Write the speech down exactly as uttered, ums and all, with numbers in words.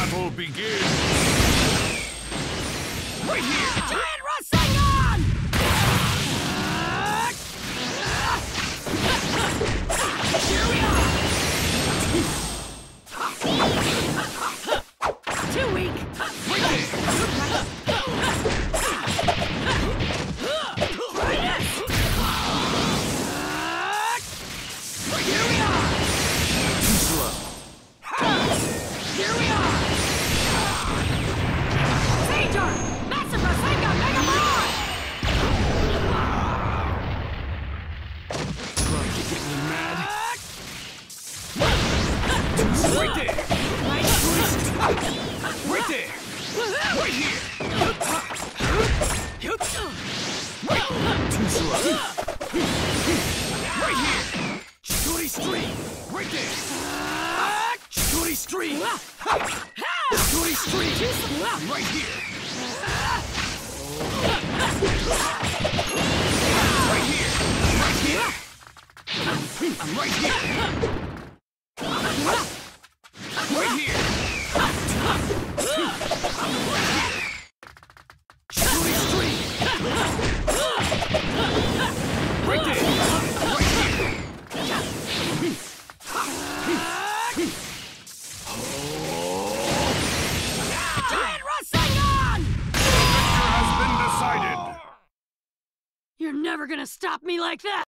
battle begins! Right here! Giant Rasengan! Here we are! Too weak! Right there! Here we are! Too slow! Here we are! Major! Massive Rasengan Mega Ball! Trying to get me mad? Right there! Right there! Right here! Right! Too slow! Right here! Shorty Stream! Right there! Shorty Stream! Shorty Stream! Right here! Right here! Right here! I'm right here! Right here! Shorty Stream! Right there! Right here! Giant Rasengan! Victor has been decided! You're never gonna stop me like that!